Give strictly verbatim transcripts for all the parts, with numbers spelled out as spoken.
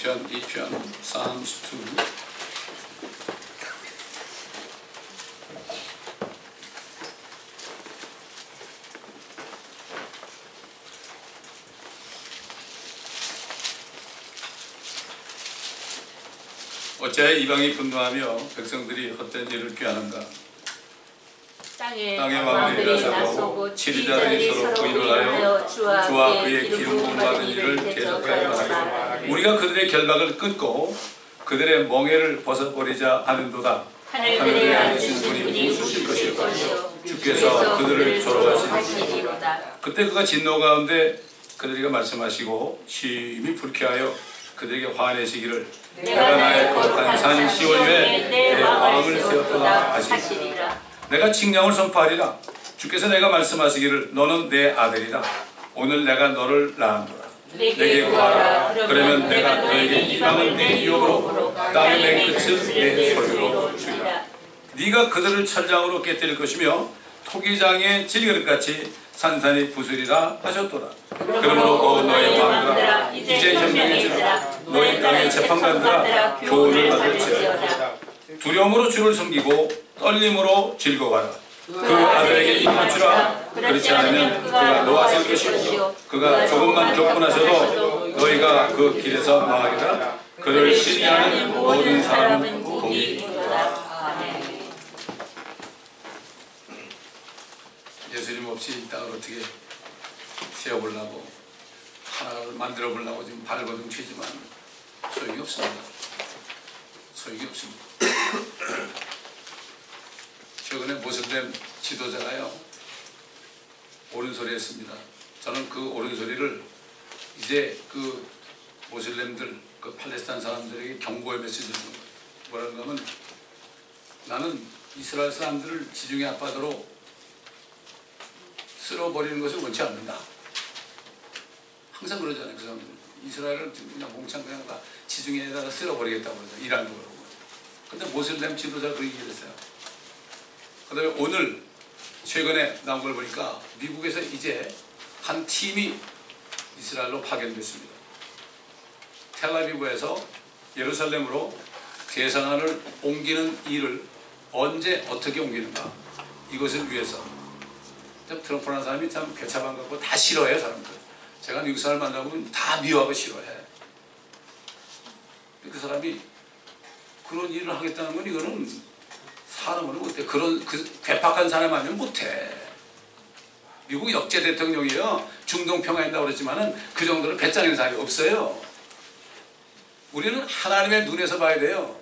편, 이 편, Psalms 투. 어찌하여 이방이 분노하며 백성들이 헛된 일을 꾀하는가. 땅에 왕들이 나서고 치리자들이 서로 부인을 하여 주와 그의 기름 부음 받은 일을 계속하여 말하라. 우리가 그들의 결박을 끊고 그들의 멍에를 벗어버리자 하는도다. 하늘들에 앉으신 분이 웃으실 것이요 주께서 그들을 조롱하시리로다. 그때 그가 진노 가운데 그들에게 말씀하시고 심히 불쾌하여 그들에게 화내시기를 내가 나의 거룩한 산 시온 위에 내 왕을 세웠도다 하시리라. 내가 칙령을 선포하리라. 주께서 내가 말씀하시기를 너는 내 아들이라. 오늘 내가 너를 낳았노라. 내게 구하라. 그러면 내가 너에게 이방을 내 유업으로 땅의 맨 끝을 내 소유로 주리라. 네가 그들을 철장으로 깨뜨릴 것이며 토기장의 질그릇같이 산산이 부수리라 하셨도다. 그러므로 어 너의 왕들아 이제 현명해지라. 너의 땅의 재판관들아 교훈을 받을지어다. 두려움으로 주를 섬기고 떨림으로 즐거워하라. 그 아들에게 입 맞추라. 그렇지 않으면 그가 노하실 것이고 그가 조금만 격분하셔도 너희가 그 길에서 망하리라. 그를 신뢰하는 모든 사람은 복이 있도다. 예수님 없이 이 땅을 어떻게 세워보려고 하나를 만들어보려고 지금 발버둥 치지만 소용이 없습니다. 소용이 없습니다. 최근에 모슬렘 지도자가요 옳은 소리 했습니다. 저는 그 옳은 소리를 이제 그 모슬렘들 그 팔레스타인 사람들에게 경고의 메시지를 주는 거예요. 뭐라는 거면 나는 이스라엘 사람들을 지중해 앞바다로 쓸어버리는 것을 원치 않는다. 항상 그러잖아요. 그 사람들 이스라엘을 그냥 몽창 그냥 다 지중해에다가 쓸어버리겠다고 그러죠. 이란도 그러고. 근데 모슬렘 지도자가 그 얘기를 했어요. 그 다음에 오늘 최근에 나온 걸 보니까 미국에서 이제 한 팀이 이스라엘로 파견됐습니다. 텔아비브에서 예루살렘으로 대성안을 옮기는 일을 언제 어떻게 옮기는가 이것을 위해서. 트럼프라는 사람이 참 개차반 갖고 다 싫어해요. 사람들. 제가 미국 사람을 만나보면 다 미워하고 싫어해. 그 사람이 그런 일을 하겠다는 건 이거는 사람은 못해. 그런 그 괴팍한 사람 아니면 못해. 미국 역제 대통령이요. 중동 평화한다고 그랬지만은 그 정도로 배짱인 사람이 없어요. 우리는 하나님의 눈에서 봐야 돼요.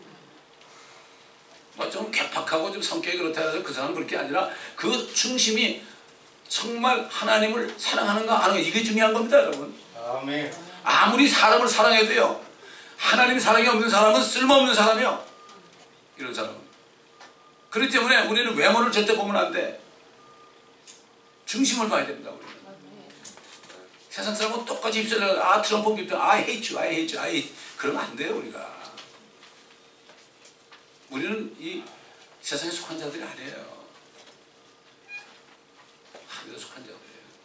뭐 좀 괴팍하고 좀 성격이 그렇다 해서 그 사람은 그렇게 아니라 그 중심이 정말 하나님을 사랑하는가 안 하는가 이게 중요한 겁니다, 여러분. 아멘. 아무리 사람을 사랑해도요. 하나님 사랑이 없는 사람은 쓸모없는 사람이요. 이런 사람은. 그렇기 때문에 우리는 외모를 절대 보면 안 돼. 중심을 봐야 됩니다. 우리는. 세상 사람은 똑같이 입술을 아 트럼프 입술 I hate you, I hate you, I hate you. 그러면 안 돼요 우리가. 우리는 이 세상에 속한 자들이 아니에요. 하늘에 속한 자들이에요.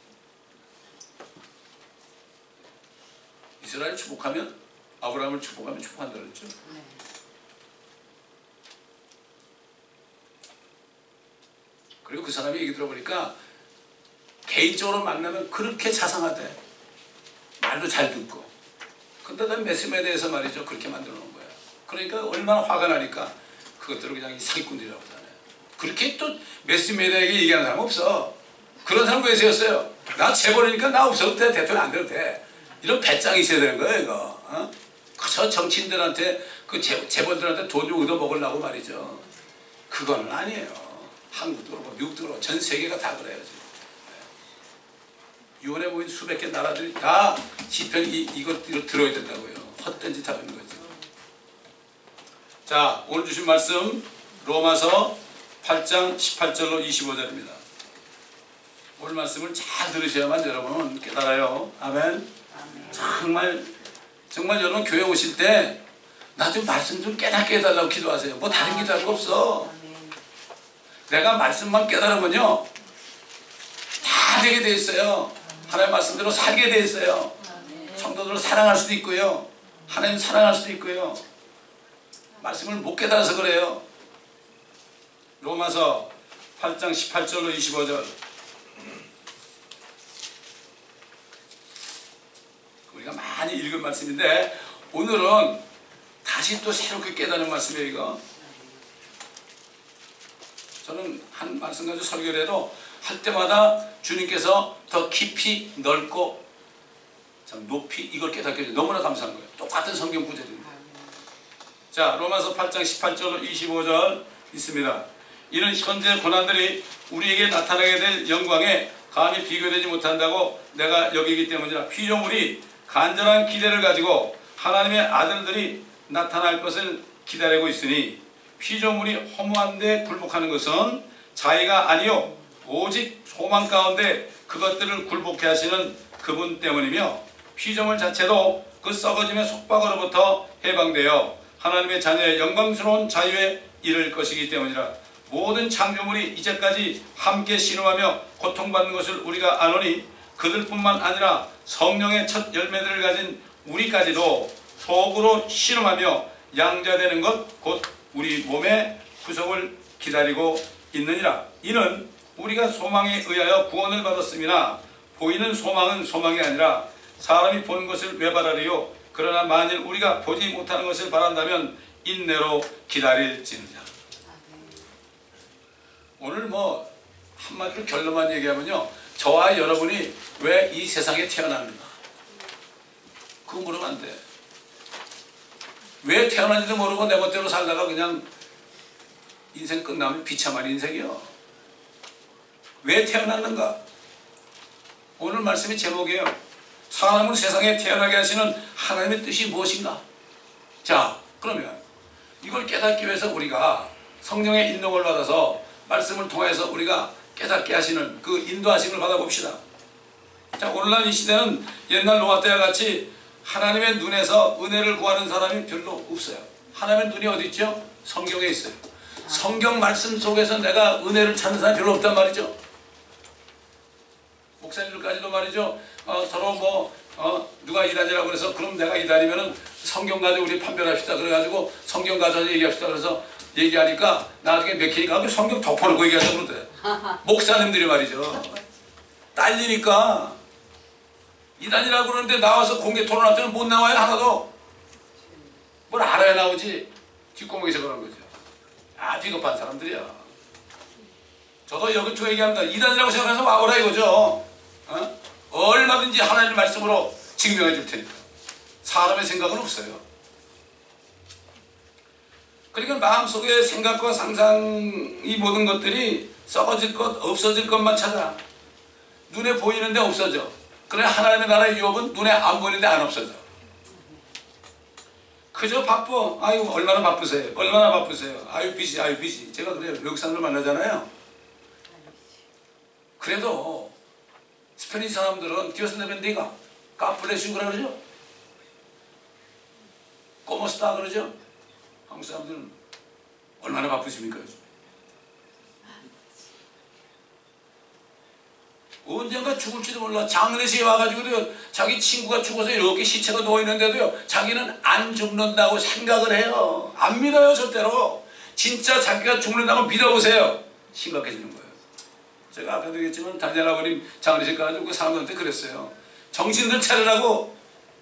이스라엘 축복하면 아브라함을 축복하면 축복한다 그랬죠. 네. 그리고 그 사람이 얘기 들어보니까 개인적으로 만나면 그렇게 자상하대. 말도 잘 듣고. 근데 난 메시메에 대해서 말이죠. 그렇게 만들어 놓은 거야. 그러니까 얼마나 화가 나니까 그것들을 그냥 사기꾼들이라고 하잖아요. 그렇게 또 메시메디아에게 얘기하는 사람 없어. 그런 사람 왜 세웠어요? 나 재벌이니까 나 없어도 돼. 대통령 안 돼도 돼. 이런 배짱이 있어야 되는 거예요, 이거. 어? 저 정치인들한테, 그 재, 재벌들한테 돈 좀 얻어먹으려고 말이죠. 그거는 아니에요. 한국도 그렇고, 미국도 그렇고, 전 세계가 다 그래요, 지금. 네. 유엔에 모인 수백 개 나라들이 다 시편 이, 이것, 이거 들어야 된다고요. 헛된 짓 하고 있는 거지. 자, 오늘 주신 말씀 로마서 팔 장 십팔 절로 이십오 절입니다. 오늘 말씀을 잘 들으셔야만 여러분 깨달아요. 아멘. 아멘. 정말 정말 여러분 교회 오실 때 나 좀 말씀 좀 깨닫게 해달라고 기도하세요. 뭐 다른 기도할 거 없어. 아멘. 내가 말씀만 깨달으면요 다 되게 돼 있어요. 하나님의 말씀대로 살게 돼 있어요. 아멘. 성도들을 사랑할 수도 있고요. 하나님 사랑할 수도 있고요. 말씀을 못 깨달아서 그래요. 로마서 팔 장 십팔 절로 이십오 절. 우리가 많이 읽은 말씀인데 오늘은 다시 또 새롭게 깨닫는 말씀이에요. 이거 저는 한 말씀 가지고 설교를 해도 할 때마다 주님께서 더 깊이 넓고 높이 이걸 깨닫게 해서 너무나 감사한 거예요. 똑같은 성경 구절인데. 자, 로마서 팔 장 십팔 절로 이십오 절 있습니다. 이는 현재 고난들이 우리에게 나타나게 될 영광에 감히 비교되지 못한다고 내가 여기기 때문이라. 피조물이 간절한 기대를 가지고 하나님의 아들들이 나타날 것을 기다리고 있으니 피조물이 허무한 데 굴복하는 것은 자의가 아니요 오직 소망 가운데 그것들을 굴복해 하시는 그분 때문이며 피조물 자체도 그 썩어짐의 속박으로부터 해방되어 하나님의 자녀의 영광스러운 자유에 이를 것이기 때문이라. 모든 창조물이 이제까지 함께 신음하며 고통받는 것을 우리가 아노니 그들뿐만 아니라 성령의 첫 열매들을 가진 우리까지도 속으로 신음하며 양자되는 것 곧 우리 몸의 구속을 기다리고 있느니라. 이는 우리가 소망에 의하여 구원을 받았음이나 보이는 소망은 소망이 아니라 사람이 보는 것을 왜 바라리요. 그러나 만일 우리가 보지 못하는 것을 바란다면 인내로 기다릴지니라. 오늘 뭐 한마디로 결론만 얘기하면요, 저와 여러분이 왜 이 세상에 태어났는가 그거 물으면 안 돼. 왜 태어난지도 모르고 내 멋대로 살다가 그냥 인생 끝나면 비참한 인생이요. 왜 태어났는가? 오늘 말씀의 제목이에요. 사람을 세상에 태어나게 하시는 하나님의 뜻이 무엇인가? 자, 그러면 이걸 깨닫기 위해서 우리가 성령의 인도를 받아서 말씀을 통해서 우리가 깨닫게 하시는 그 인도하심을 받아봅시다. 자, 오늘날 이 시대는 옛날 노아 때와 같이 하나님의 눈에서 은혜를 구하는 사람이 별로 없어요. 하나님의 눈이 어디 있죠? 성경에 있어요. 성경 말씀 속에서 내가 은혜를 찾는 사람이 별로 없단 말이죠. 목사님들까지도 말이죠. 어, 서로 뭐 어, 누가 이단이라고 그래서 그럼 내가 이단이면은 성경 가지고 우리 판별합시다. 그래가지고 성경 가져서 얘기합시다. 그래서 얘기하니까 나중에 맥히니까 성경 덮어놓고 얘기하자고 그러대. 목사님들이 말이죠. 딸리니까 이단이라고 그러는데 나와서 공개 토론할 때는 못 나와요. 하나도. 뭘 알아야 나오지. 뒷구멍에서 그런 거죠. 아, 비겁한 사람들이야. 저도 여기 두 얘기합니다. 이단이라고 생각해서 와보라 이거죠. 어? 얼마든지 하나님의 말씀으로 증명해 줄 테니까. 사람의 생각은 없어요. 그러니까 마음속에 생각과 상상 이 모든 것들이 썩어질 것, 없어질 것만 찾아. 눈에 보이는데 없어져. 그러나 하나님의 나라의 유업은 눈에 안 보이는데 안 없어져. 그저 바빠. 아유 얼마나 바쁘세요. 얼마나 바쁘세요. 아유 비지 아유 비지. 제가 그래요. 외국 사람들 만나잖아요. 그래도 스페니시 사람들은 디오스 네벤디가 까플레슈 그러죠. 꼬모스타 그러죠. 한국 사람들은 얼마나 바쁘십니까 요즘. 언젠가 죽을지도 몰라. 장례식에 와가지고도 자기 친구가 죽어서 이렇게 시체가 누워있는데도요 자기는 안 죽는다고 생각을 해요. 안 믿어요 절대로. 진짜 자기가 죽는다고 믿어보세요. 심각해지는 거예요. 제가 아까도 얘기했지만 다니엘 아버님 장례식 가가지고 그 사람들한테 그랬어요. 정신들 차리라고.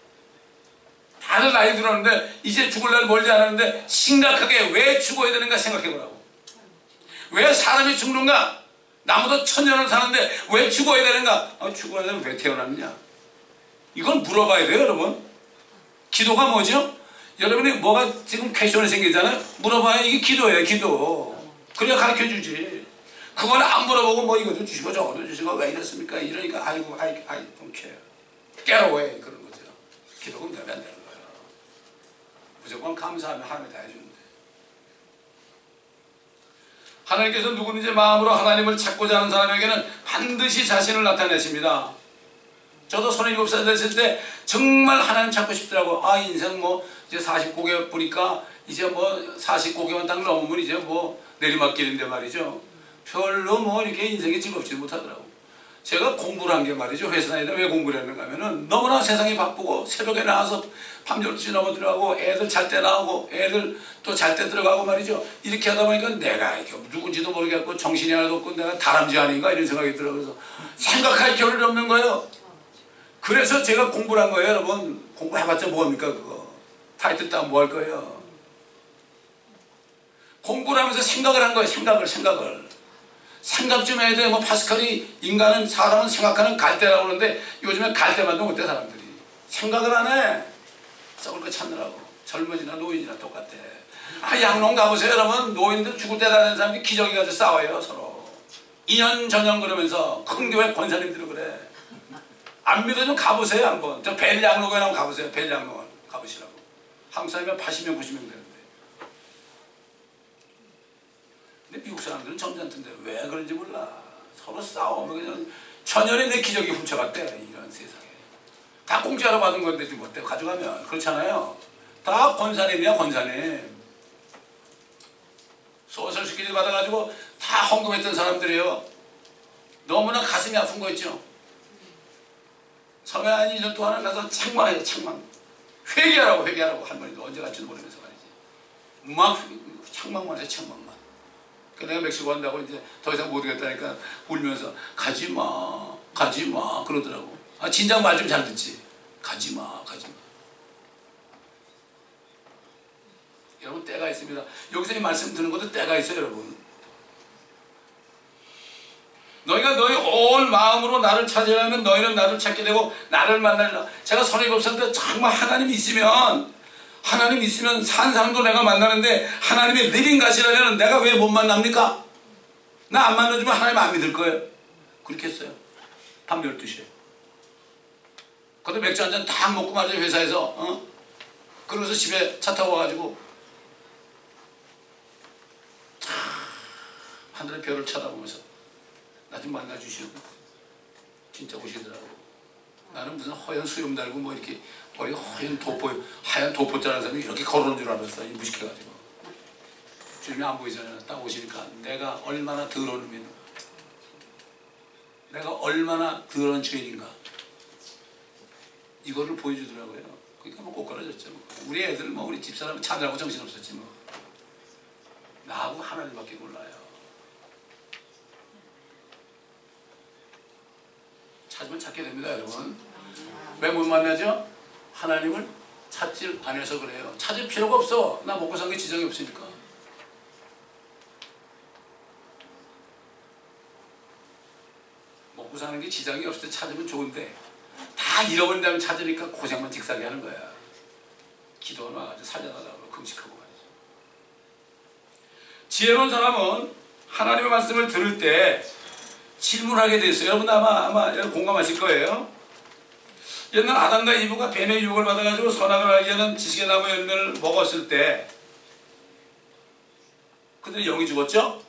다들 나이 들었는데 이제 죽을 날 멀지 않았는데 심각하게 왜 죽어야 되는가 생각해보라고. 왜 사람이 죽는가? 나보다 천년을 사는데 왜 죽어야 되는가? 아, 죽어야 되면 왜 태어났느냐? 이건 물어봐야 돼요 여러분. 기도가 뭐죠? 여러분이 뭐가 지금 퀘션이 생기잖아요. 물어봐야 이게 기도예요. 기도. 그래야 가르쳐주지. 그걸 안 물어보고 뭐 이것도 주시고 저것도 주시고 왜 이랬습니까? 이러니까 아이고 아이 아이 don't care. get away 그런 거죠. 기도가 되면 안 되는 거예요. 무조건 감사하면 하나님이 다 해주는데. 하나님께서 누구든지 마음으로 하나님을 찾고자 하는 사람에게는 반드시 자신을 나타내십니다. 저도 서른일곱 살 됐을 때 정말 하나님 찾고 싶더라고. 아 인생 뭐 이제 사십구 개 보니까 이제 뭐 사십구 개만 딱 넘으면 이제 뭐 내리막길인데 말이죠. 별로 뭐 이렇게 인생이 즐겁지 못하더라고. 제가 공부를 한 게 말이죠. 회사 다니다 왜 공부를 했는가 하면은 너무나 세상이 바쁘고 새벽에 나와서 밤 열두 시 넘어 들어가고 애들 잘 때 나오고 애들 또 잘 때 들어가고 말이죠. 이렇게 하다 보니까 내가 이게 누군지도 모르겠고 정신이 하나도 없고 내가 다람쥐 아닌가 이런 생각이 들어요. 그래서 생각할 겨를이 없는 거예요. 그래서 제가 공부를 한 거예요. 여러분 공부해봤자 뭐합니까 그거. 타이틀 따면 뭐 할 거예요. 공부를 하면서 생각을 한 거예요. 생각을 생각을. 생각 좀 해야 돼. 뭐 파스칼이 인간은 사람은 생각하는 갈대라고 그러는데 요즘에 갈대만도 못해 사람들이. 생각을 안 해. 썩을 거 찾느라고. 젊은이나 노인이나 똑같아. 아 양농 가보세요 여러분. 노인들 죽을 때 다니는 사람들이 기저귀 가지고 싸워요 서로. 이년저년 그러면서 큰 교회 권사님들이 그래. 안 믿어 좀 가보세요 한번. 저 벨양로원 한번 가보세요. 벨양로원 가보시라고. 한국 사람이면 팔십 명 구십 명 되는데. 근데 미국 사람들은 점잖던데 왜 그런지 몰라. 서로 싸워. 그냥 천연에 내 기저귀 훔쳐갔대. 이런 세상에. 다 공짜로 받은 건데 지금 어때 가져가면. 그렇잖아요. 다 권사님이야 권사님. 소설 스키즈 받아가지고 다 헌금했던 사람들이에요. 너무나 가슴이 아픈 거 있죠. 섬에 한 일 년 동안을 가서 책망해요 책망. 회개하라고 회개하라고 할머니도 언제 갈지도 모르면서 말이지. 막 책망만 해서 책망만. 그 내가 멕시코 간다고 이제 더 이상 못 오겠다니까 울면서 가지마 가지마 그러더라고. 아 진작 말 좀 잘 듣지. 가지마 가지마. 여러분 때가 있습니다. 여기서 이 말씀 드는 것도 때가 있어요 여러분. 너희가 너희 온 마음으로 나를 찾으려면 너희는 나를 찾게 되고 나를 만나려. 제가 선입업살 때 정말 하나님 있으면 하나님 있으면 산 사람도 내가 만나는데 하나님의 리빙 가시라면 내가 왜 못 만납니까? 나 안 만나주면 하나님 안 믿을 거예요. 그렇게 했어요. 밤 열두 시에. 근데 맥주 한 잔 딱 먹고 말이죠 회사에서. 어? 그러고서 집에 차 타고 와가지고 하늘의 별을 쳐다보면서 나 좀 만나주시오. 진짜 오시더라고. 나는 무슨 허연 수염 달고 뭐 이렇게 머리 허연 도포 하얀 도포 자른 사람이 이렇게 걸어오는 줄 알았어. 무식해가지고. 주님이 안 보이잖아요. 딱 오시니까 내가 얼마나 더러운 놈인가. 내가 얼마나 더러운 죄인인가. 이거를 보여주더라고요. 그러니까 뭐 꼬꾸라졌죠. 뭐. 우리 애들 뭐 우리 집사람은 자느라고 정신없었지 뭐. 나하고 하나님밖에 몰라요. 찾으면 찾게 됩니다 여러분. 왜 못 만나죠? 하나님을 찾질 않아서 그래요. 찾을 필요가 없어. 나 먹고 사는 게 지장이 없으니까. 먹고 사는 게 지장이 없을 때 찾으면 좋은데 다 잃어버린 다음에 찾으니까 고생만 직사게 하는 거야. 기도는 와가지고 살려달라고 금식하고 말이죠. 지혜로운 사람은 하나님의 말씀을 들을 때 질문하게 돼 있어요. 여러분 아마 아마 여러분 공감하실 거예요. 옛날 아담과 이브가 뱀의 유혹을 받아가지고 선악을 알게 하는 지식의 나무 열매를 먹었을 때 그들이 영이 죽었죠?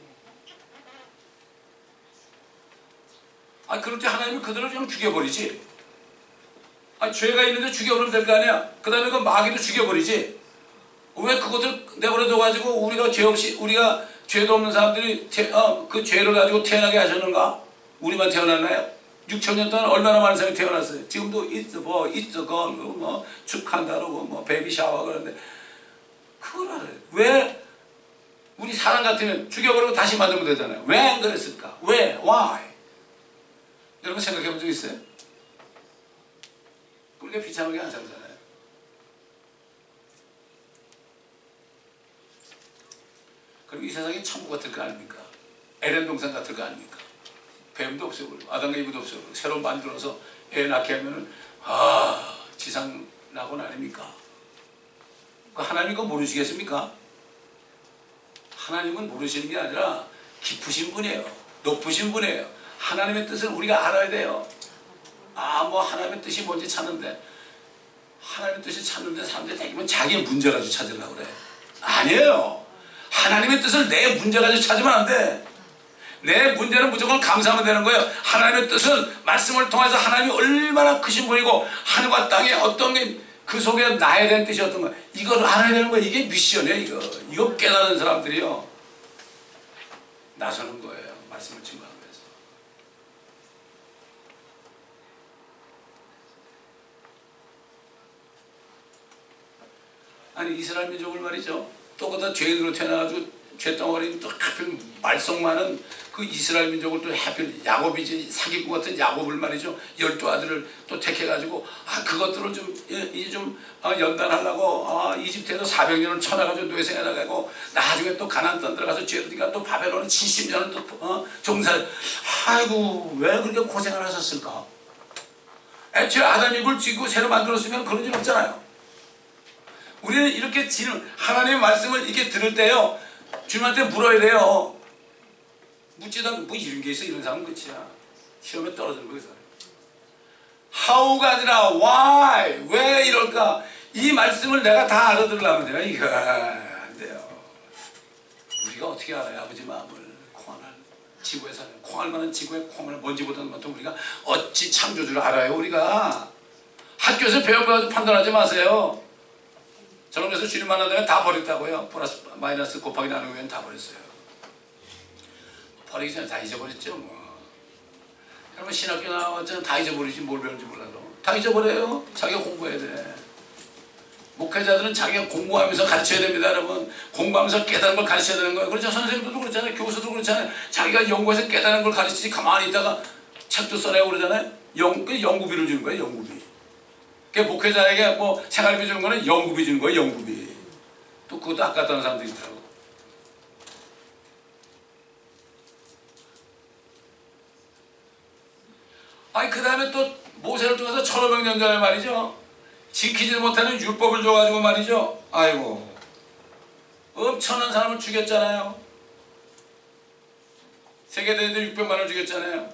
아 그럴 때 하나님은 그들을 그냥 죽여버리지. 아 죄가 있는데 죽여버리면 될 거 아니야. 그 다음에 그 마귀도 죽여버리지. 왜 그것을 내버려둬가지고 우리가 죄 없이 우리가 죄도 없는 사람들이 태, 어, 그 죄를 가지고 태어나게 하셨는가? 우리만 태어났나요? 육천 년 동안 얼마나 많은 사람이 태어났어요. 지금도 있어 뭐 있어 거 뭐 축한다 그러고 뭐 베이비 샤워 그러는데 그걸 알아요. 왜 우리 사람 같으면 죽여버리고 다시 만들면 되잖아요. 왜 안 그랬을까? 왜? Why? 여러분 생각해 본 적 있어요? 그러니까 비참하게 안 살잖아요. 그럼 이 세상이 천국 같을 거 아닙니까? 에덴 동산 같을 거 아닙니까? 뱀도 없애버리고 아담과 이브도 없애버리고 새로 만들어서 애 낳게 하면은 아 지상 낙원 아닙니까? 그 하나님 그거 모르시겠습니까? 하나님은 모르시는 게 아니라 깊으신 분이에요. 높으신 분이에요. 하나님의 뜻을 우리가 알아야 돼요. 아 뭐 하나님의 뜻이 뭔지 찾는데 하나님의 뜻이 찾는데 사람들이 대부분 자기의 문제 가지고 찾으려고 그래. 아니에요. 하나님의 뜻을 내 문제 가지고 찾으면 안 돼. 내 문제는 무조건 감사하면 되는 거예요. 하나님의 뜻은 말씀을 통해서 하나님이 얼마나 크신 분이고 하늘과 땅에 어떤 게 그 속에 나에 대한 뜻이 어떤 거야. 이걸 알아야 되는 거야. 이게 미션이에요. 이거 이거 깨달은 사람들이요 나서는 거예요. 말씀을 증거하기 위해서. 아니 이스라엘 민족을 말이죠. 또 그다 죄인으로 태어나가지고 죄덩어리 또 하필 말썽 많은 그 이스라엘 민족을 또 하필 야곱이지 사기꾼 같은 야곱을 말이죠. 열두 아들을 또 택해가지고 아 그것들을 좀 이제 좀 아, 연단하려고 아, 이집트에서 사백 년을 쳐나가지고 노예생에 나가고 나중에 또 가나안 땅 들어가서 죄르니까 또 바벨론은 칠십 년을 또 어, 종살. 아이고 왜 그렇게 고생을 하셨을까? 애초에 아담 이브를 짓고 새로 만들었으면 그런 일 없잖아요. 우리는 이렇게 지금 하나님의 말씀을 이렇게 들을 때요 주님한테 물어야 돼요. 묻지도 않고 뭐 이런 게 있어 이런 사람은 끝이야. 시험에 떨어지는 거예요. How가 아니라 Why 왜 이럴까? 이 말씀을 내가 다 알아들으려면 돼요. 이거 안 돼요. 우리가 어떻게 알아요? 아버지 마음을 콩알 지구에 사는 콩알 많은 지구에 콩알 먼지보다는 많던 우리가 어찌 창조주를 알아요? 우리가 학교에서 배워가지고 판단하지 마세요. 저는 그래서 주님 만나다가 다 버렸다고요. 플러스 마이너스 곱하기 나누기 외에는 다 버렸어요. 버리기 전에 다 잊어버렸죠. 뭐. 여러분 신학교 나왔잖아. 다 잊어버리지 뭘 배우는지 몰라도. 다 잊어버려요. 자기가 공부해야 돼. 목회자들은 자기가 공부하면서 가르쳐야 됩니다. 여러분. 공부하면서 깨달은 걸 가르쳐야 되는 거예요. 그렇죠. 선생님들도 그렇잖아요. 교수도 그렇잖아요. 자기가 연구해서 깨달은 걸 가르치지 가만히 있다가 책도 써라고 그러잖아요. 연, 그 연구비를 주는 거예요. 연구비. 목회자에게 뭐 생활비 주는 거는 연구비 주는 거예요. 연구비. 또 그것도 아깝다는 사람들이 있더라고. 아니 그 다음에 또 모세를 통해서 천오백 년 전에 말이죠. 지키지 못하는 율법을 줘가지고 말이죠. 아이고 엄청난 사람을 죽였잖아요. 세계대회도 육백만 원 죽였잖아요.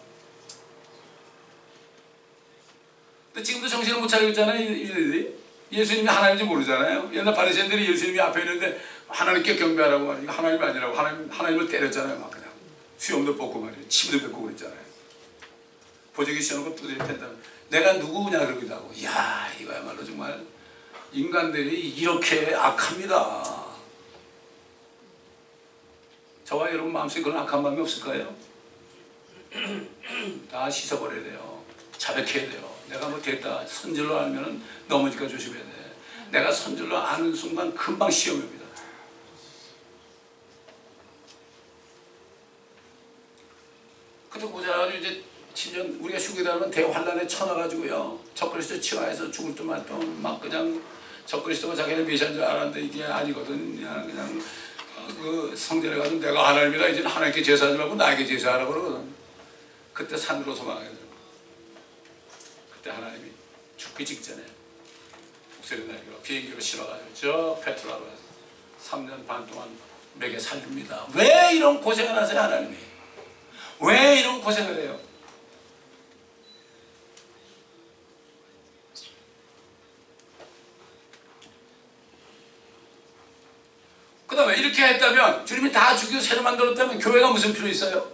근데 지금도 정신을 못 차리고 있잖아요. 이들이. 예수님이 하나님인지 모르잖아요. 옛날 바리새인들이 예수님이 앞에 있는데 하나님께 경배하라고 말이죠. 하나님이 아니라고 하나님, 하나님을 때렸잖아요. 막 그냥 수염도 뽑고 말이죠. 침도 뱉고 그랬잖아요. 보조기 씌워놓고 두드려 팬다. 내가 누구냐 그러기도 하고. 이야 이거야말로 정말 인간들이 이렇게 악합니다. 저와 여러분 마음속에 그런 악한 마음이 없을까요? 다 씻어버려야 돼요. 자백해야 돼요. 내가 뭐 됐다 선줄로 알면 넘어질까 조심해야 돼. 내가 선줄로 아는 순간 금방 시험이 옵니다. 그때 보자 이제 친년 우리가 휴게다는 대환란에 쳐나가지고요. 적그리스도 치하해서 죽을 듯 말 듯 막 그냥 적그리스도가 자기는 메시아인 줄 알았는데 이게 아니거든. 그냥, 그냥 어, 그 성전에 가서 내가 하나님이다 이제 하나님께 제사하지 말고 나에게 제사하라고 그러거든. 그때 산으로 도망가게 돼. 그때 하나님이 죽기 직전에 목소리 내기로 비행기로 실어가지고 저 페트라로 해서 삼 년 반 동안 먹여 살립니다. 왜 이런 고생을 하세요 하나님이? 왜 이런 고생을 해요? 그 다음에 이렇게 했다면 주님이 다 죽이고 새로 만들었다면 교회가 무슨 필요 있어요?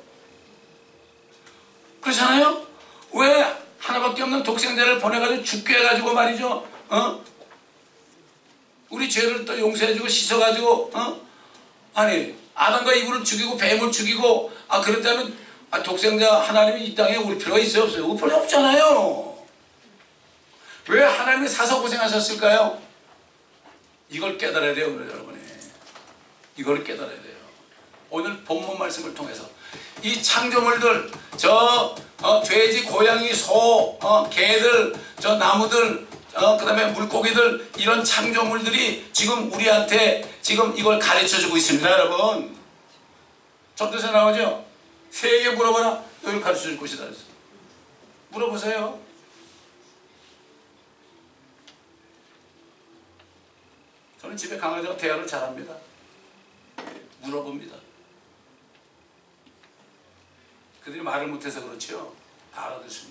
그렇잖아요? 왜 하나밖에 없는 독생자를 보내가지고 죽게 해가지고 말이죠. 어? 우리 죄를 또 용서해주고 씻어가지고 어? 아니 아담과 이브를 죽이고 뱀을 죽이고 아 그렇다면 아, 독생자 하나님이 이 땅에 올 필요가 있어요 없어요? 올 필요 없잖아요. 왜 하나님이 사서 고생하셨을까요? 이걸 깨달아야 돼요 여러분이. 이걸 깨달아야 돼요. 오늘 본문 말씀을 통해서 이 창조물들 저 어, 돼지, 고양이, 소, 어, 개들, 저 나무들, 어, 그 다음에 물고기들 이런 창조물들이 지금 우리한테 지금 이걸 가르쳐주고 있습니다 여러분. 전도서 나오죠? 새에게 물어봐라 너희를 가르쳐줄 것이다. 물어보세요. 저는 집에 강아지와 대화를 잘합니다. 물어봅니다. 그들이 말을 못해서 그렇죠. 다 알아듣습니다.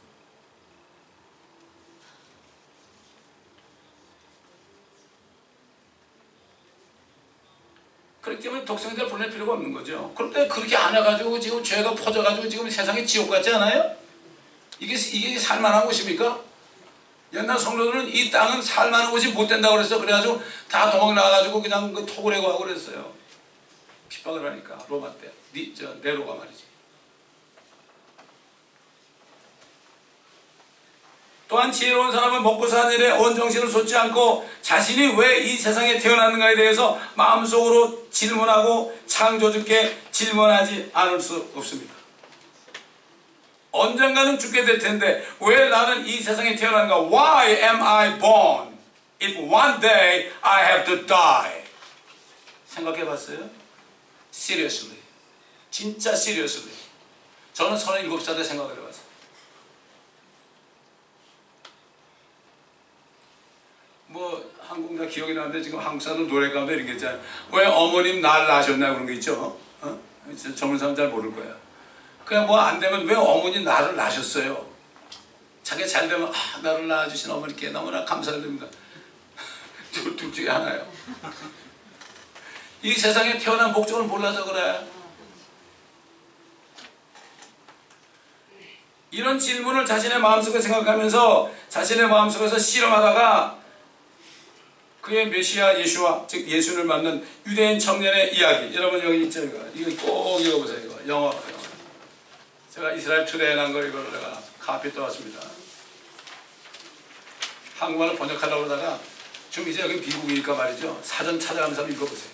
그렇기 때문에 독생자를 보낼 필요가 없는 거죠. 그런데 그렇게 안 해가지고 지금 죄가 퍼져가지고 지금 세상에 지옥 같지 않아요? 이게, 이게 살만한 곳입니까? 옛날 성도들은 이 땅은 살만한 곳이 못 된다고 그랬어. 그래가지고 다 도망 나가가지고 그냥 그 토굴에고 하고 그랬어요. 핍박을 하니까 로마 때. 니, 저, 네로가 말이지. 또한 지혜로운 사람은 먹고 사는 일에 온 정신을 쏟지 않고 자신이 왜 이 세상에 태어났는가에 대해서 마음속으로 질문하고 창조주께 질문하지 않을 수 없습니다. 언젠가는 죽게 될 텐데 왜 나는 이 세상에 태어났는가? Why am I born if one day I have to die? 생각해 봤어요? Seriously. 진짜 seriously. 저는 서른일곱 살에 생각을 해봤어요. 뭐 한국 나 기억이 나는데 지금 한국 사람 노래 가운데 이런 게 있잖아요. 왜 어머님 날 낳으셨나 그런 게 있죠. 어? 젊은 사람 잘 모를 거야. 그냥 뭐 안 되면 왜 어머니 나를 낳으셨어요? 자기가 잘 되면 아, 나를 낳아주신 어머니께 너무나 감사드립니다. 둘, 둘 중에 하나요. 이 세상에 태어난 목적을 몰라서 그래. 이런 질문을 자신의 마음속에 생각하면서 자신의 마음속에서 실험하다가 그의 메시아 예수와 즉 예수를 만난 유대인 청년의 이야기. 여러분 여기 있죠 이거. 이거 꼭 읽어보세요. 이거 영어. 영어. 제가 이스라엘 투데이에 난 거 이걸 내가 카피 떠왔습니다. 한국말로 번역하려고 그러다가 좀 이제 여기 미국이니까 말이죠. 사전 찾아가면서 한번 읽어보세요.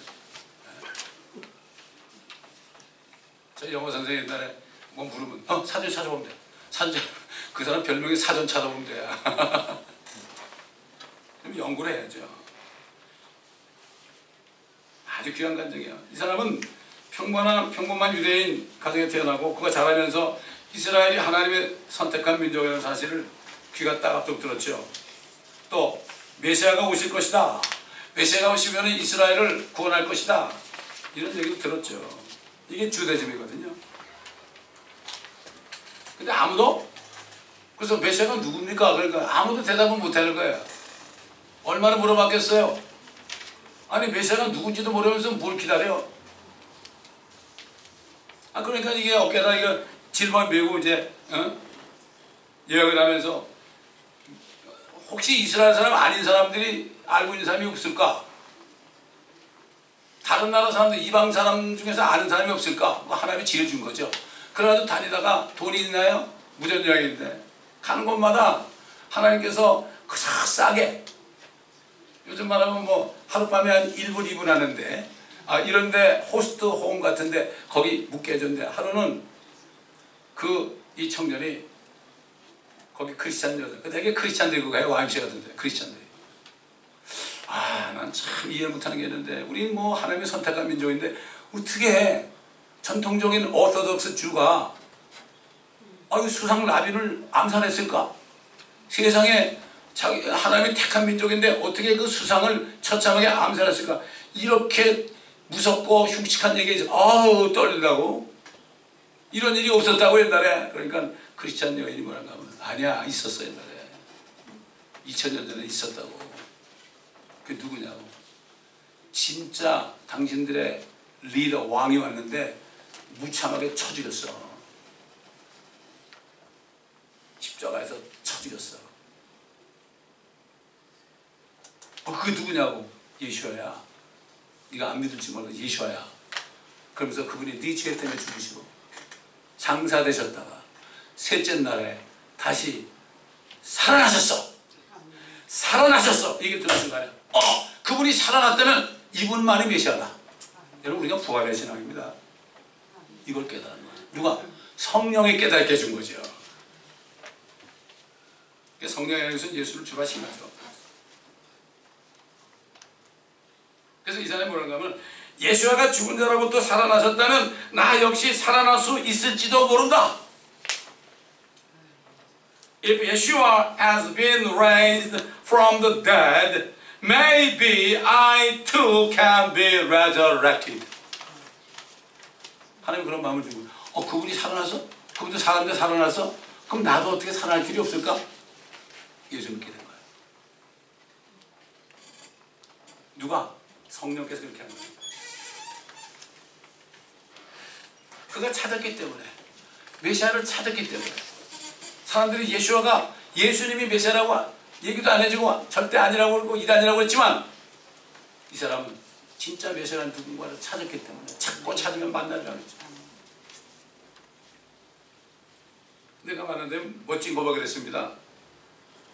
저 영어 선생님 옛날에 뭐 물으면 어 사전 찾아보면 돼. 사전 그 사람 별명이 사전 찾아보면 돼. 그럼 연구를 해야죠. 아주 귀한 감정이야. 이 사람은 평범한, 평범한 유대인 가정에 태어나고 그가 자라면서 이스라엘이 하나님의 선택한 민족이라는 사실을 귀가 따갑게 들었죠. 또 메시아가 오실 것이다. 메시아가 오시면 이스라엘을 구원할 것이다. 이런 얘기를 들었죠. 이게 주대즘이거든요. 근데 아무도 그래서 메시아가 누굽니까? 그러니까 아무도 대답은 못하는 거예요. 얼마나 물어봤겠어요? 아니 메시아가 누군지도 모르면서 뭘 기다려? 아 그러니까 이게 어깨다 이거 질문 메고 이제 어? 예언을 하면서 혹시 이스라엘 사람 아닌 사람들이 알고 있는 사람이 없을까? 다른 나라 사람들 이방 사람 중에서 아는 사람이 없을까? 뭐 하나님이 지혜 준 거죠. 그래가지고 다니다가 돈이 있나요? 무전여행인데 가는 곳마다 하나님께서 그저 싸게 요즘 말하면 뭐 하룻밤에 한 일 분, 이 분 하는데 아 이런데 호스트 홈 같은데 거기 묵게 해줬는데 하루는 그 이 청년이 거기 크리스찬 여자 되게 크리스찬 되고 가요. 와임씨 같은데 크리스찬 되고 아 난 참 이해 못하는 게 있는데 우리 뭐 하나님의 선택한 민족인데 어떻게 전통적인 오토독스 주가 아유 수상 라빈을 암살했을까? 세상에 자기 하나님이 택한 민족인데 어떻게 그 수상을 처참하게 암살했을까? 이렇게 무섭고 흉측한 얘기죠. 아우 떨린다고. 이런 일이 없었다고 옛날에. 그러니까 크리스찬 여인이 뭐라고 하면 아니야 있었어 옛날에. 이천 년 전에 있었다고. 그게 누구냐고. 진짜 당신들의 리더 왕이 왔는데 무참하게 쳐 죽였어. 십자가에서 쳐 죽였어. 어, 그게 누구냐고. 예수야. 네가 안 믿을지 몰라. 예수야. 그러면서 그분이 네 죄 때문에 죽으시고 장사되셨다가 셋째 날에 다시 살아나셨어. 살아나셨어. 이게 들은 순간에 어! 그분이 살아났다면 이분만이 메시아다. 여러분 우리가 부활의 신앙입니다. 이걸 깨달은 거예요. 누가? 성령이 깨닫게 해준 거죠. 성령에 의해서 예수를 주라 신하죠. 그래서 이 사람이 뭐라고 하면 예수가 죽은 자로부터 살아나셨다면 나 역시 살아날 수 있을지도 모른다. If Yeshua has been raised from the dead, maybe I too can be resurrected. 하나님 그런 마음을 주고 어 그분이 살아나서? 그분도 사람인데 살아나서? 그럼 나도 어떻게 살아날 길이 없을까? 예수 믿게 된 거예요. 누가? 성령께서 그렇게 한 거예요. 그가 찾았기 때문에 메시아를 찾았기 때문에 사람들이 예수와가 예수님이 메시아라고 얘기도 안 해주고 절대 아니라고 그러고 이단이라고 했지만 이 사람은 진짜 메시아라는 누군가를 찾았기 때문에 찾고 찾으면 만나려고 했죠. 내가 말하는데 멋진 고백을 했습니다.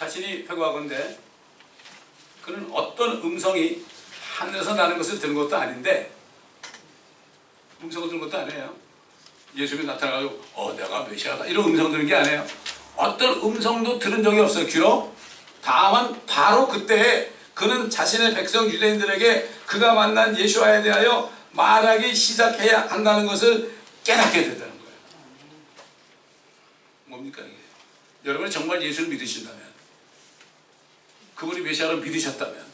자신이 회고하건대 그는 어떤 음성이 하늘에서 나는 것을 들은 것도 아닌데, 음성을 들은 것도 아니에요. 예수님이 나타나가지고 어 내가 메시아다 이런 음성 들은 게 아니에요. 어떤 음성도 들은 적이 없어요. 귀로. 다만 바로 그때 그는 자신의 백성 유대인들에게 그가 만난 예수와에 대하여 말하기 시작해야 한다는 것을 깨닫게 된다는 거예요. 뭡니까 이게? 여러분이 정말 예수를 믿으신다면, 그분이 메시아를 믿으셨다면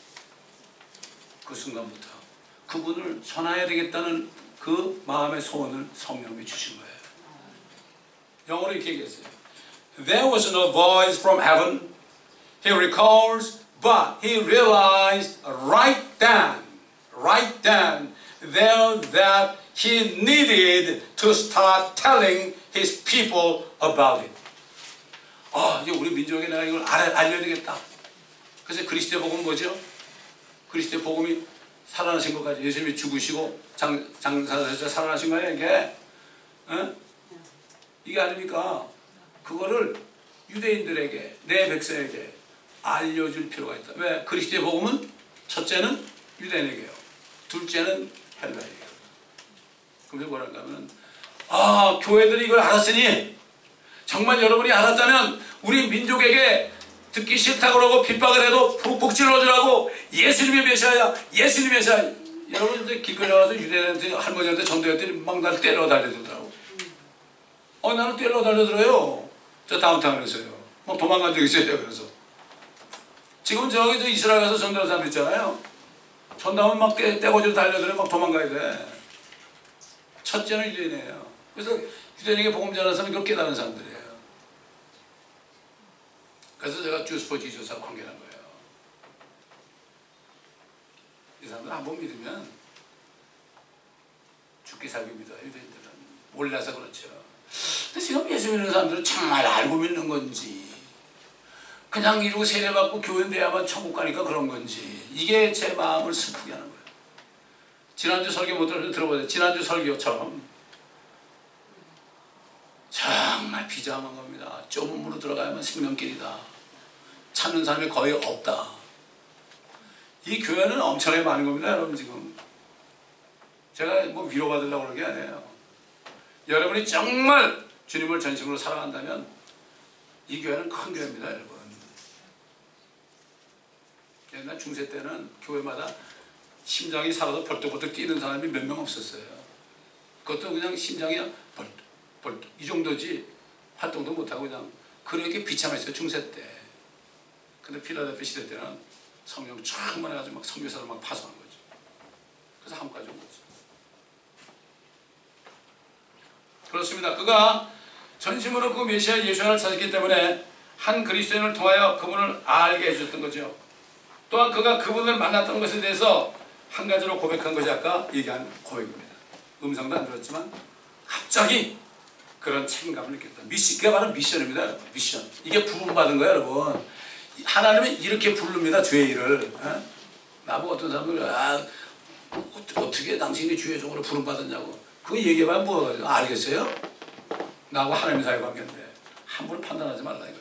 그 순간부터 그분을 전해야 되겠다는 그 마음의 소원을 성령님이 주신 거예요. 영어로 이렇게 얘기했어요. There was no voice from heaven, he recalls, but he realized right then, right then, there that he needed to start telling his people about it. 아, 이제 우리 민족에 내가 이걸 알아, 알려야 되겠다. 그래서 그리스도의 복음은 뭐죠? 그리스도의 복음이 살아나신 것까지, 예수님이 죽으시고 장, 장사되셔서 살아나신 거예요, 이게. 어? 이게 아닙니까? 그거를 유대인들에게, 내 백성에게 알려줄 필요가 있다. 왜? 그리스도의 복음은 첫째는 유대인에게요, 둘째는 헬라에게요. 그래서 뭐랄까 하면, 아, 교회들이 이걸 알았으니, 정말 여러분이 알았다면 우리 민족에게 듣기 싫다고 그러고 핍박을 해도 복지를 얻으라고, 예수님의 메시아야, 예수님의 메시아. 여러분 이제 길거리 가서 유대인한테, 할머니한테 전도했더니 막 날 때려 달려들더라고. 어, 나는 때려 달려들어요. 저 다운타운에서요. 막 도망간 적 있어요. 그래서 지금 저기 저 이스라엘 가서 전도하는 사람 있잖아요. 전도하면 막 떼, 떼고지로 달려들어요. 막 도망가야 돼. 첫째는 유대인이에요. 그래서 유대인에게 복음 전하는 사람이 그걸 깨달은 사람들이에요. 그래서 제가 주스 포 지저스하고 관계한 거예요. 이 사람들 한번 믿으면 죽기 살기 믿어요. 유대인들은 몰라서 그렇죠. 근데 지금 예수 믿는 사람들은 정말 알고 믿는 건지, 그냥 이러고 세례받고 교회돼야만 천국 가니까 그런 건지, 이게 제 마음을 슬프게 하는 거예요. 지난주 설교 못 들어서 들어보세요. 지난주 설교처럼 정말 비장한 겁니다. 좁은 문으로 들어가야만 생명길이다. 찾는 사람이 거의 없다. 이 교회는 엄청나게 많은 겁니다. 여러분 지금 제가 뭐 위로받으려고 그런 게 아니에요. 여러분이 정말 주님을 전심으로 사랑한다면 이 교회는 큰 교회입니다. 여러분. 옛날 중세 때는 교회마다 심장이 살아서 벌떡벌떡 뛰는 사람이 몇 명 없었어요. 그것도 그냥 심장이 벌떡 벌떡 이 정도지 활동도 못하고 그냥 그렇게 비참했어요. 중세 때. 근데 필라델피아 시대 때는 성령 충만해가지고 막 선교사를 막 파송한 거죠. 그래서 한국까지 온 거죠. 그렇습니다. 그가 전심으로 그 메시아 예수를 찾았기 때문에 한 그리스도인을 통하여 그분을 알게 해줬던 거죠. 또한 그가 그분을 만났던 것에 대해서 한 가지로 고백한 것이 아까 얘기한 고백입니다. 음성도 안 들었지만 갑자기 그런 책임감을 느꼈다. 미션, 그게 바로 미션입니다. 여러분. 미션. 이게 부름받은 거예요. 여러분. 하나님은 이렇게 부릅니다. 주의 일을. 어? 나보고 어떤 사람들 아, 어떻게 당신이 주의 종으로 부름받았냐고. 그거 얘기해봐야 뭐가 알겠어요? 나하고 하나님 사이 관계인데 함부로 판단하지 말라 이거죠.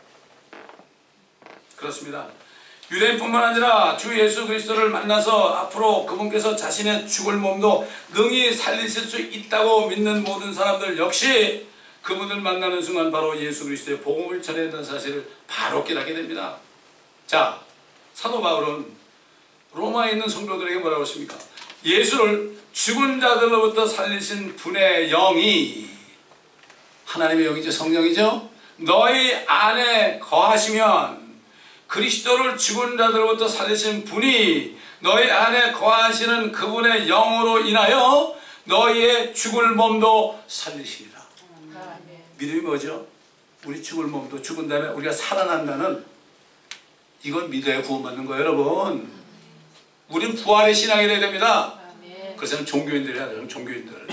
그렇습니다. 유대인뿐만 아니라 주 예수 그리스도를 만나서 앞으로 그분께서 자신의 죽을 몸도 능히 살리실 수 있다고 믿는 모든 사람들 역시 그분을 만나는 순간 바로 예수 그리스도의 복음을 전해야 한다는 사실을 바로 깨닫게 됩니다. 자, 사도 바울은 로마에 있는 성도들에게 뭐라고 했습니까? 예수를 죽은 자들로부터 살리신 분의 영이, 하나님의 영이죠. 성령이죠. 너희 안에 거하시면, 그리스도를 죽은 자들로부터 살리신 분이 너희 안에 거하시는 그분의 영으로 인하여 너희의 죽을 몸도 살리시리라. 믿음이 뭐죠? 우리 죽을 몸도 죽은 다음에 우리가 살아난다는, 이걸 믿어야 구원받는 거예요. 여러분, 우린 부활의 신앙이 돼야 됩니다. 그래서 종교인들이 하죠. 종교인들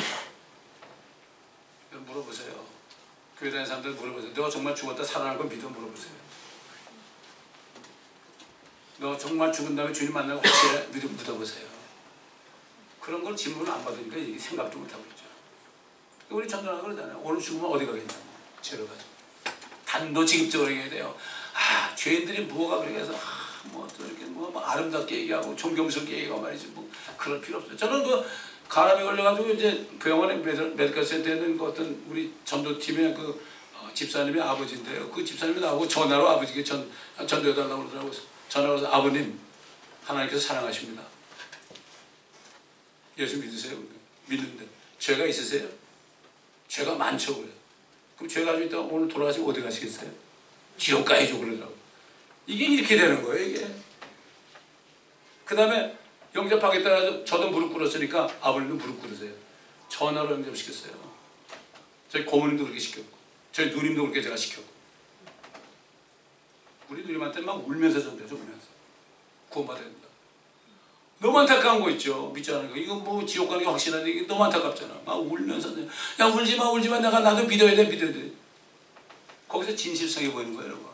물어보세요. 교회 다니는 사람들 물어보세요. 너가 정말 죽었다 살아날 걸 믿어? 물어보세요. 너 정말 죽은 다음에 주님 만나고 확실해? 믿어 묻어보세요. 그런 걸 질문을 안 받으니까 이게 생각도 못하고 있죠. 우리 전도하고 그러잖아요. 오늘 죽으면 어디 가겠냐고. 죄를 가지고 단도직입적으로 얘기해야 돼요. 아, 죄인들이 뭐가 그렇게 해서 아, 뭐 이렇게 뭐, 뭐 아름답게 얘기하고 존경스럽게 얘기하고 말이지 뭐 그럴 필요 없어요. 저는 그 간암에 걸려가지고 이제 병원에 메디컬 센터에 있는 그 어떤 우리 전도팀의 그 어, 집사님의 아버지인데요. 그 집사님이 나하고 전화로 아버지께 전 전도해달라고 그러더라고요. 전화로 해서 아버님 하나님께서 사랑하십니다. 예수 믿으세요? 믿는데 죄가 있으세요? 죄가 많죠 그래요. 그럼 죄가 좀 있다가 오늘 돌아가시고 어디 가시겠어요? 지옥 가야죠 그러더라고요. 이게 이렇게 되는 거예요 이게. 그 다음에 영접하겠다 해서 저도 무릎 꿇었으니까 아버님도 무릎 꿇으세요. 전화로 영접시켰어요. 저희 고모님도 그렇게 시켰고 저희 누님도 그렇게 제가 시켰고 우리 누님한테 막 울면서 전도해서 울면서 구원받아야 된다. 너무 안타까운 거 있죠. 믿지 않은 거. 이거 뭐 지옥 가는 게 확실한데 이게 너무 안타깝잖아. 막 울면서 야 울지마 울지마 내가 나도 믿어야 돼 믿어야 돼. 거기서 진실성이 보이는 거예요 여러분.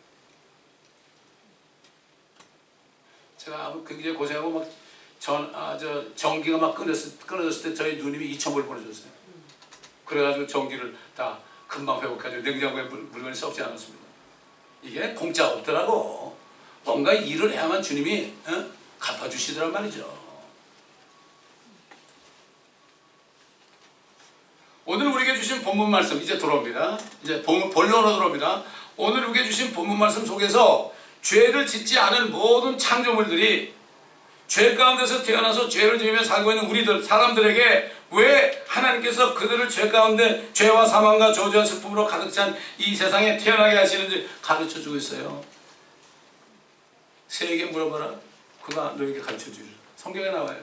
제가 굉장히 고생하고 막 전, 아, 저 전기가 막 끊었을, 끊어졌을 때 저희 누님이 이천 불 보내줬어요. 그래가지고 전기를 다 금방 회복해가지고 냉장고에 물, 물건이 썩지 않았습니다. 이게 공짜 없더라고. 뭔가 일을 해야만 주님이 어? 갚아주시더란 말이죠. 오늘 우리에게 주신 본문 말씀 이제 돌아옵니다. 이제 본, 본론으로 돌아옵니다. 오늘 우리에게 주신 본문 말씀 속에서 죄를 짓지 않은 모든 창조물들이 죄 가운데서 태어나서 죄를 지으며 살고 있는 우리들 사람들에게 왜 하나님께서 그들을 죄 가운데 죄와 사망과 저주와 슬픔으로 가득 찬 이 세상에 태어나게 하시는지 가르쳐주고 있어요. 새에게 물어봐라. 그가 너에게 가르쳐주리라. 성경에 나와요.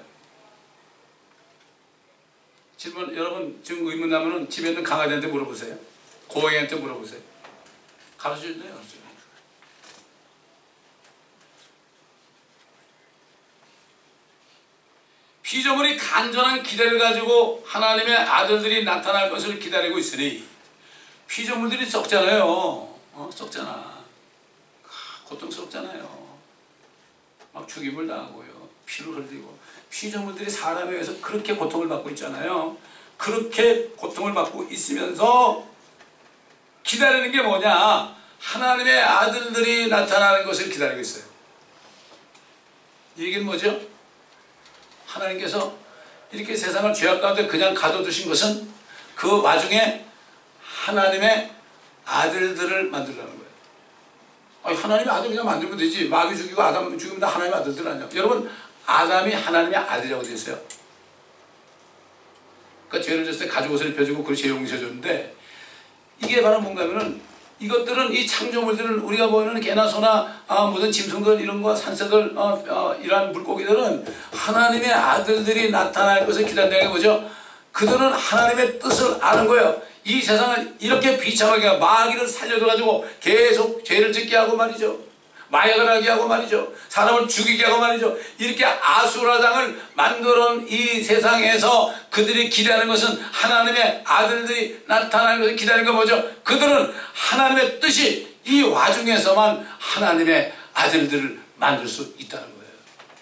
질문, 여러분 지금 의문 나면은 집에 있는 강아지한테 물어보세요. 고양이한테 물어보세요. 가르쳐준대요. 가르쳐줘요. 피조물이 간절한 기대를 가지고 하나님의 아들들이 나타날 것을 기다리고 있으니 피조물들이 썩잖아요. 어? 썩잖아. 고통스럽잖아요. 막 죽임을 당하고요. 피를 흘리고 피조물들이 사람에 의해서 그렇게 고통을 받고 있잖아요. 그렇게 고통을 받고 있으면서 기다리는 게 뭐냐? 하나님의 아들들이 나타나는 것을 기다리고 있어요. 이 얘기는 뭐죠? 하나님께서 이렇게 세상을 죄악 가운데 그냥 가둬두신 것은 그 와중에 하나님의 아들들을 만들라는 거예요. 아니, 하나님의 아들 그냥 만들면 되지. 마귀 죽이고 아담 죽이면 다 하나님의 아들들 아니야. 여러분, 아담이 하나님의 아들이라고 되어 있어요. 그러니까 죄를 졌을 때 가죽 옷을 입혀주고 그걸 죄 용서해줬는데 이게 바로 뭔가 하면은 이것들은 이 창조물들은 우리가 보이는 개나 소나 아, 무슨 짐승들 이런 거 산새들 어, 어, 이러한 물고기들은 하나님의 아들들이 나타날 것을 기다린다는 게 뭐죠? 그들은 하나님의 뜻을 아는 거예요. 이 세상을 이렇게 비참하게 마귀를 살려줘가지고 계속 죄를 짓게 하고 말이죠. 마약을 하게 하고 말이죠. 사람을 죽이게 하고 말이죠. 이렇게 아수라장을 만들어놓은 이 세상에서 그들이 기대하는 것은 하나님의 아들들이 나타나는 것을 기다리는 건 뭐죠? 그들은 하나님의 뜻이 이 와중에서만 하나님의 아들들을 만들 수 있다는 거예요.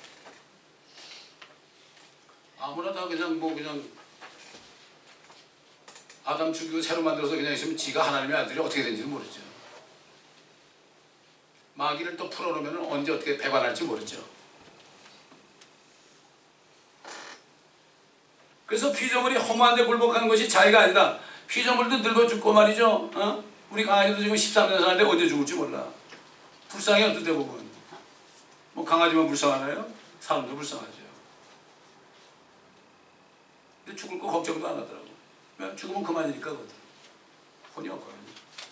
아무나 다 그냥 뭐 그냥 아담 죽이고 새로 만들어서 그냥 있으면 지가 하나님의 아들이 어떻게 된지는 모르죠. 마귀를 또 풀어놓으면 언제 어떻게 배반할지 모르죠. 그래서 피조물이 허무한데 굴복하는 것이 자의가 아니다. 피조물도 늙어 죽고 말이죠. 어? 우리 강아지도 지금 십삼 년 사는데 언제 죽을지 몰라. 불쌍해 어떤 대부분. 뭐 강아지만 불쌍하나요? 사람도 불쌍하죠. 근데 죽을 거 걱정도 안 하더라고. 왜? 죽으면 그만이니까 거든. 혼이 없거든요.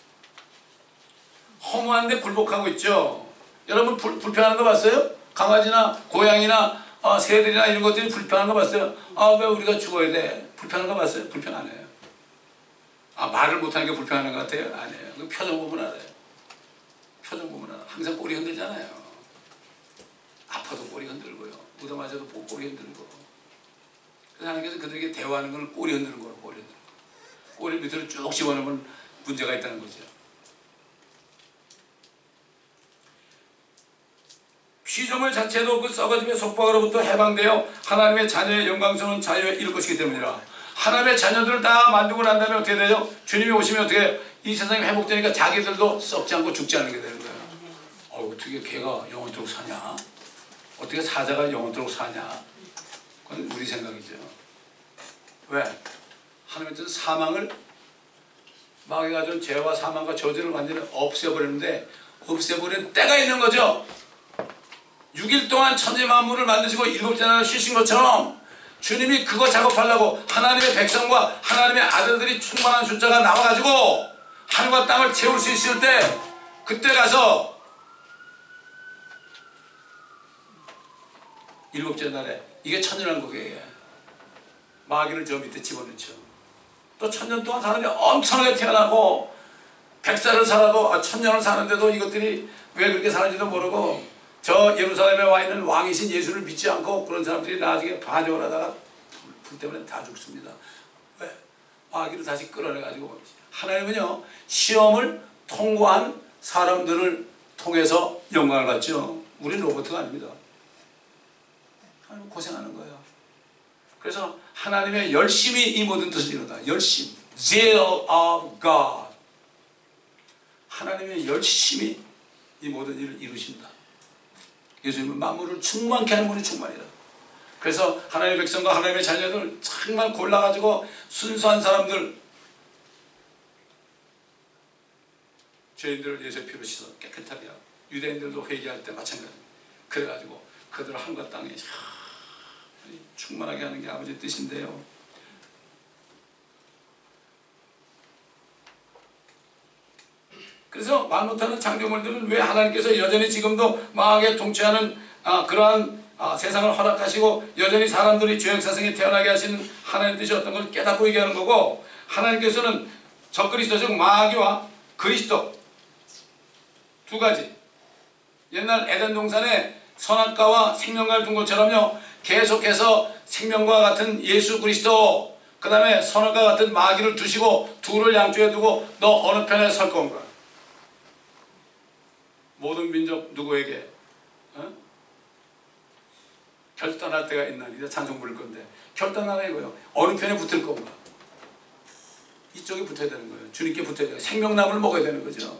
허무한데 굴복하고 있죠. 여러분 불, 불평하는 거 봤어요? 강아지나 고양이나 어, 새들이나 이런 것들이 불평하는 거 봤어요? 아, 왜 우리가 죽어야 돼? 불평하는 거 봤어요? 불평 안 해요. 아, 말을 못하는 게 불평하는 것 같아요? 아니에요. 그 표정 보면 알아요. 표정 보면 알아요. 항상 꼬리 흔들잖아요. 아파도 꼬리 흔들고요. 묻어맞아도 꼬리 흔들고. 그래서 하나님께서 그들에게 대화하는 걸 꼬리 흔드는 거로 꼬리 흔드는 거. 꼬리 밑으로 쭉 집어넣으면 문제가 있다는 거죠. 피조물 자체도 그 썩어짐의 속박으로부터 해방되어 하나님의 자녀의 영광스러운 자유에 이룰 것이기 때문이라. 하나님의 자녀들을 다 만들고 난 다음에 어떻게 되죠? 주님이 오시면 어떻게 해요? 이 세상이 회복되니까 자기들도 썩지 않고 죽지 않는 게 되는 거예요. 어, 어떻게 걔가 영원토록 사냐? 어떻게 사자가 영원토록 사냐? 그건 우리 생각이죠. 왜? 하나님께서 사망을 마귀가 준 죄와 사망과 저주를 완전히 없애버리는데 없애버리는 때가 있는 거죠. 육 일 동안 천지 만물을 만드시고 일곱째 날 쉬신 것처럼 주님이 그거 작업하려고 하나님의 백성과 하나님의 아들들이 충만한 숫자가 나와가지고 하늘과 땅을 채울 수 있을 때 그때 가서 일곱째 날에 이게 천년왕국이에요. 마귀를 저 밑에 집어넣죠. 또 천년 동안 사람이 엄청나게 태어나고 백살을 살아도 아, 천년을 사는데도 이것들이 왜 그렇게 사는지도 모르고 저 예루살렘에 와 있는 왕이신 예수를 믿지 않고 그런 사람들이 나중에 반역을 하다가 불, 불 때문에 다 죽습니다. 왜? 마귀를 다시 끌어내가지고 하나님은요 시험을 통과한 사람들을 통해서 영광을 받죠. 우리는 로봇가 아닙니다. 하나님 고생하는 거예요. 그래서 하나님의 열심히 이 모든 뜻을 이루다. 열심, zeal of God. 하나님의 열심히 이 모든 일을 이루신다. 예수님은 만물을 충만케 하는 분이 충만이다. 그래서 하나님의 백성과 하나님의 자녀들 정말 골라가지고 순수한 사람들 죄인들을 예수의 피로 씻어 깨끗하게 하고 유대인들도 회개할 때 마찬가지입니다. 그래가지고 그들을 하늘과 땅에 충만하게 하는 게 아버지의 뜻인데요. 그래서 말 못하는 창조물들은 왜 하나님께서 여전히 지금도 마귀에 통치하는 아, 그러한 아, 세상을 허락하시고 여전히 사람들이 죄악사성에 태어나게 하시는 하나님 뜻이 어떤 걸 깨닫고 얘기하는 거고 하나님께서는 적그리스도 즉 마귀와 그리스도 두 가지 옛날 에덴 동산에 선악과와 생명과를 둔 것처럼요 계속해서 생명과 같은 예수 그리스도 그 다음에 선악과 같은 마귀를 두시고 둘을 양쪽에 두고 너 어느 편에 설 건가? 모든 민족 누구에게 어? 결단할 때가 있나니 이제 찬송 부를 건데 결단하라 이거요. 어느 편에 붙을 건가? 이쪽에 붙어야 되는 거예요. 주님께 붙어야 돼요. 생명나무를 먹어야 되는 거죠.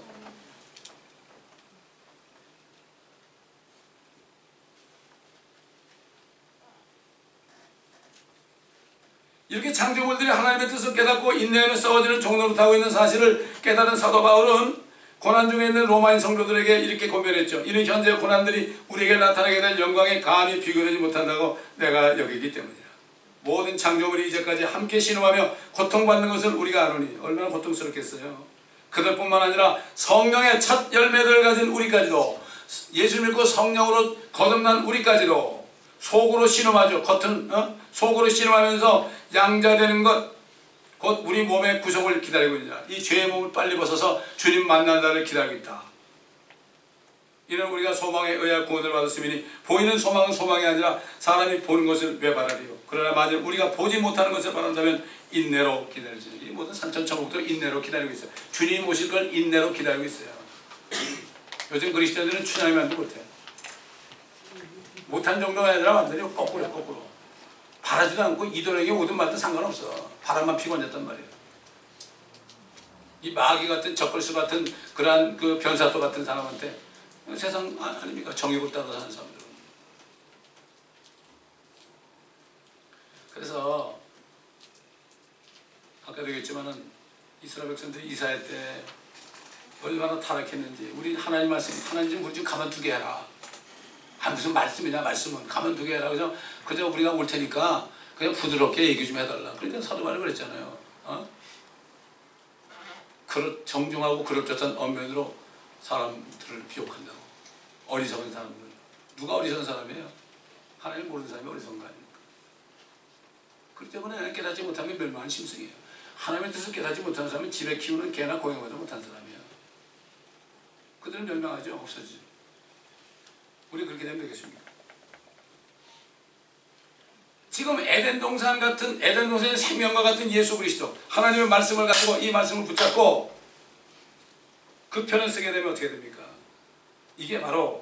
이렇게 창조물들이 하나님의 뜻을 깨닫고 인내하며 썩어지는 종로로 타고 있는 사실을 깨달은 사도 바울은 고난 중에 있는 로마인 성도들에게 이렇게 고백했죠. 이는 현재의 고난들이 우리에게 나타나게 될 영광에 감히 비교되지 못한다고 내가 여기기 때문이라. 모든 창조물이 이제까지 함께 신음하며 고통받는 것을 우리가 아노니 얼마나 고통스럽겠어요. 그들뿐만 아니라 성령의 첫 열매들을 가진 우리까지도 예수 믿고 성령으로 거듭난 우리까지도 속으로 신음하죠. 겉은 어? 속으로 신음하면서 양자되는 것 곧 우리 몸의 구속을 기다리고 있느냐. 이 죄의 몸을 빨리 벗어서 주님 만난다를 기다리고 있다. 이는 우리가 소망에 의하여 구원을 받았으니 보이는 소망은 소망이 아니라 사람이 보는 것을 왜 바라리요. 그러나 만일 우리가 보지 못하는 것을 바란다면 인내로 기다리지. 이 모든 산천천국도 인내로 기다리고 있어요. 주님 오실 걸 인내로 기다리고 있어요. 요즘 그리스도인들은 추념하면 못해. 못한 정도가 아니라 완전히 거꾸로 해, 거꾸로. 바라지도 않고 이들에게 오든 말든 상관없어. 바람만 피고 앉았단 말이에요. 이 마귀 같은 적글수 같은 그러한 그 변사토 같은 사람한테 세상 아닙니까? 정욕을 따라 사는 사람들은. 그래서 아까도 얘기했지만은 이스라엘 백성들이 이사할 때 얼마나 타락했는지 우리 하나님 말씀 하나님 좀 우리 좀 가만두게 해라. 아 무슨 말씀이냐 말씀은 가만두게 해라. 그래서 그저 우리가 올 테니까 그냥 부드럽게 얘기 좀 해달라. 그러니까 사도 바울이 그랬잖아요. 어? 그릇 정중하고 그릇듯한 언면으로 사람들을 비욕한다고. 어리석은 사람들. 누가 어리석은 사람이에요? 하나님 모르는 사람이 어리석은 거 아닙니까? 그렇기 때문에 깨닫지 못하면 멸망한 심승이에요. 하나님의 뜻을 깨닫지 못하는 사람은 집에 키우는 개나 고양이보다 못한 사람이에요. 그들은 멸망하죠. 없어지죠. 우리 그렇게 되면 되겠습니까? 지금 에덴 동산 같은 에덴 동산의 생명과 같은 예수 그리스도 하나님의 말씀을 가지고 이 말씀을 붙잡고 그 편을 쓰게 되면 어떻게 됩니까? 이게 바로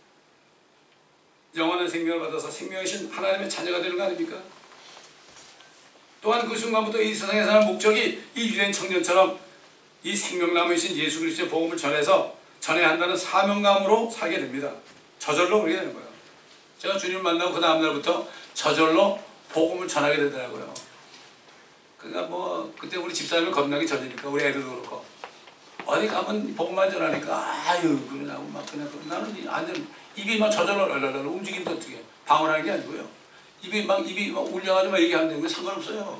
영원한 생명을 받아서 생명이신 하나님의 자녀가 되는 거 아닙니까? 또한 그 순간부터 이 세상에 사는 목적이 이 유대인 청년처럼 이 생명나무이신 예수 그리스도의 복음을 전해서 전해야 한다는 사명감으로 살게 됩니다. 저절로 그렇게 되는 거예요. 제가 주님을 만나고 그 다음날부터 저절로 복음을 전하게 되더라고요. 그러니까 뭐 그때 우리 집사람이 겁나기 전이니까 우리 애들도 그렇고 어디 가면 복음만 전하니까 아유 그러냐고 막 그냥 나는 완전 입이 막 저절로 랄랄랄 움직이는데 어떻게 방언하는 게 아니고요. 입이 막 입이 막 울려가지고 막 얘기하는데 그건 상관없어요.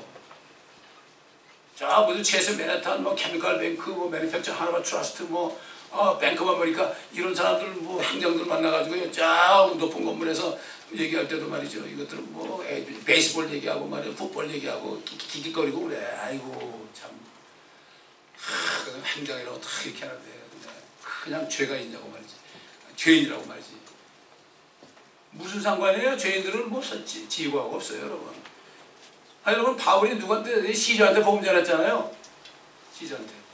자 무슨 최소 맨해탄 뭐 케미컬 뱅크 뭐 매니팩처 하나바 트러스트 뭐 어, 뱅크 아메리카 이런 사람들 뭐 행정들 만나가지고 쫙 높은 건물에서 얘기할 때도 말이죠. 이것들은 뭐 에이, 베이스볼 얘기하고 말이야 풋볼 얘기하고 기기거리고 그래. 아이고 참 하, 그 행정이라고 다 이렇게 하는데 그냥 죄가 있냐고 말이지. 죄인이라고 말이지. 무슨 상관이에요? 죄인들은 뭐 지, 지구하고 없어요 여러분. 아니 여러분 바울이 누구한테 시저한테 복음 전했잖아요. 시저한테.